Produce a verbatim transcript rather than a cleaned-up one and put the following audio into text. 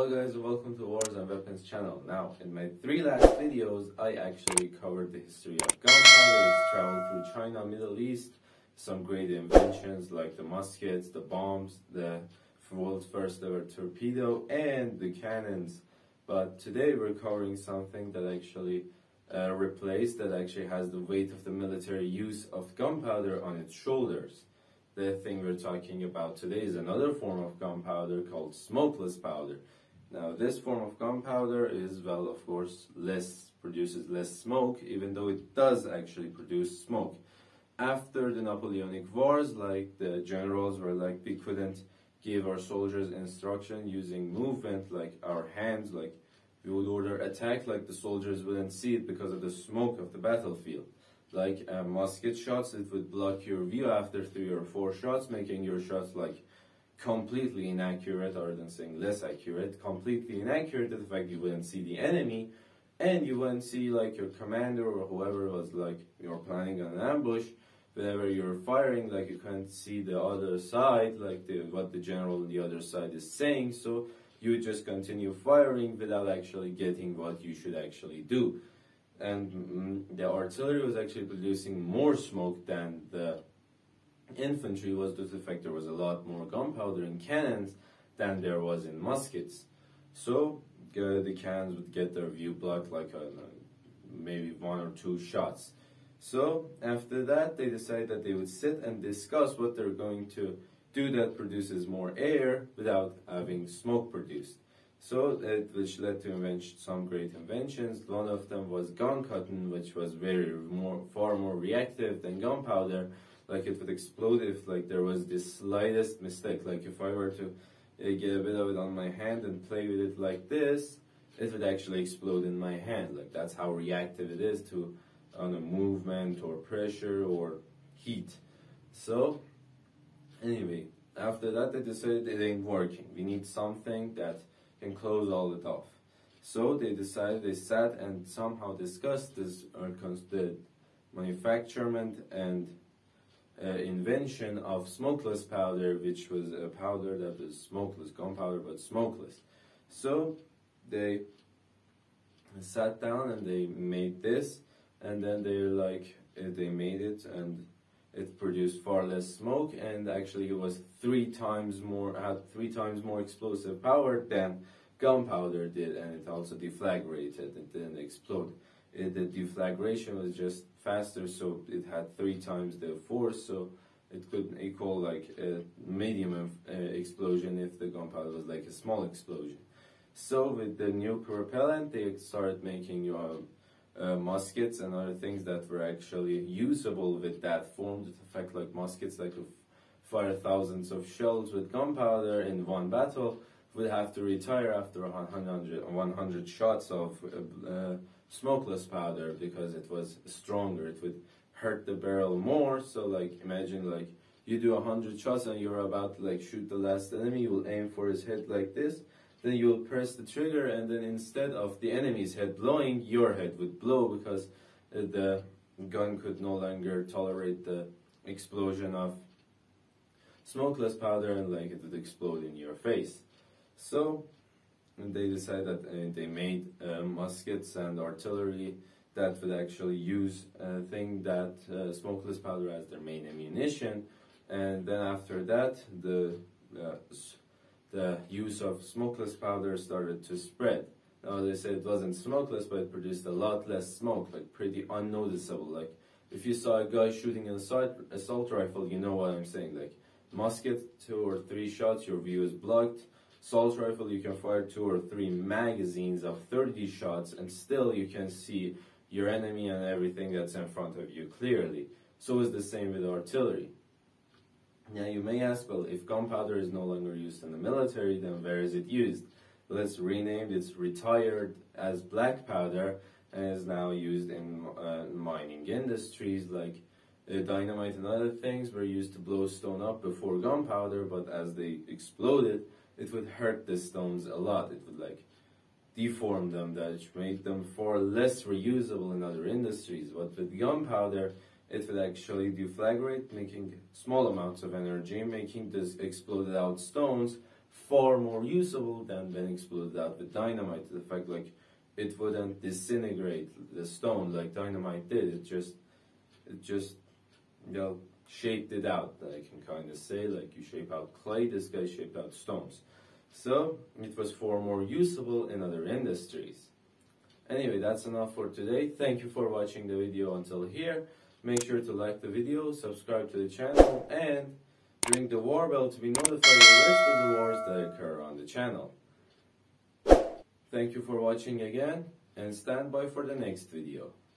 Hello guys and welcome to Wars and Weapons channel. Now, in my three last videos, I actually covered the history of gunpowder. It's traveled through China, Middle East, some great inventions like the muskets, the bombs, the world's first ever torpedo, and the cannons. But today we're covering something that actually uh, replaced, that actually has the weight of the military use of gunpowder on its shoulders. The thing we're talking about today is another form of gunpowder called smokeless powder. Now, this form of gunpowder is, well, of course, less, produces less smoke, even though it does actually produce smoke. After the Napoleonic Wars, like, the generals were like, we couldn't give our soldiers instruction using movement, like our hands, like we would order attack, like the soldiers wouldn't see it because of the smoke of the battlefield. Like uh, musket shots, it would block your view after three or four shots, making your shots like completely inaccurate, other than saying less accurate, completely inaccurate to the fact you wouldn't see the enemy, and you wouldn't see like your commander or whoever was like you're planning an ambush. Whenever you're firing, like you couldn't see the other side, like the, what the general on the other side is saying, so you would just continue firing without actually getting what you should actually do. And mm, the artillery was actually producing more smoke than the infantry was, due to the fact there was a lot more gunpowder in cannons than there was in muskets. So uh, the cannons would get their view blocked like a, maybe one or two shots. So after that, they decided that they would sit and discuss what they're going to do that produces more air without having smoke produced. So it, which led to invent some great inventions. One of them was gun cotton, which was very more, far more reactive than gunpowder. Like it would explode if like there was this slightest mistake. Like if I were to uh, get a bit of it on my hand and play with it like this, it would actually explode in my hand. Like that's how reactive it is to on a movement or pressure or heat. So anyway, after that they decided it ain't working. We need something that can close all it off. So they decided, they sat and somehow discussed this, uh, the manufacturement and uh, invention of smokeless powder, which was a powder that was smokeless, gunpowder but smokeless. So they sat down and they made this, and then they like, uh, they made it and it produced far less smoke, and actually it was three times more, had three times more explosive power than gunpowder did, and it also deflagrated, it didn't explode. It, the deflagration was just faster, so it had three times the force, so it could equal like a medium uh, explosion if the gunpowder was like a small explosion. So with the nuclear propellant, they started making uh, Uh, muskets and other things that were actually usable with that form. In fact, like muskets that could fire thousands of shells with gunpowder in one battle would have to retire after one hundred shots of uh, uh, smokeless powder because it was stronger. It would hurt the barrel more. So like imagine like you do one hundred shots and you're about to like shoot the last enemy, you will aim for his head like this. Then you will press the trigger, and then instead of the enemy's head blowing, your head would blow because uh, the gun could no longer tolerate the explosion of smokeless powder, and like it would explode in your face. So they decided that uh, they made uh, muskets and artillery that would actually use a thing that uh, smokeless powder as their main ammunition, and then after that the uh, the use of smokeless powder started to spread. Now they said it wasn't smokeless, but it produced a lot less smoke, like pretty unnoticeable. Like if you saw a guy shooting an assault, assault rifle, you know what I'm saying. Like musket, two or three shots, your view is blocked. Assault rifle, you can fire two or three magazines of thirty shots, and still you can see your enemy and everything that's in front of you clearly. So it's the same with artillery. Now you may ask, well, if gunpowder is no longer used in the military, then where is it used? Let's rename it. It's retired as blackpowder and is now used in uh, mining industries. Like uh, dynamite and other things were used to blow stone up before gunpowder, but as they exploded, it would hurt the stones a lot. It would like deform them, that it made them far less reusable in other industries. But with gunpowder, it would actually deflagrate, making small amounts of energy, making these exploded out stones far more usable than when exploded out with dynamite. The fact like it wouldn't disintegrate the stone like dynamite did. It just, it just, you know, shaped it out. I can kind of say, like you shape out clay, this guy shaped out stones. So it was far more usable in other industries. Anyway, that's enough for today. Thank you for watching the video until here. Make sure to like the video, subscribe to the channel, and ring the war bell to be notified of the rest of the wars that occur on the channel. Thank you for watching again, and stand by for the next video.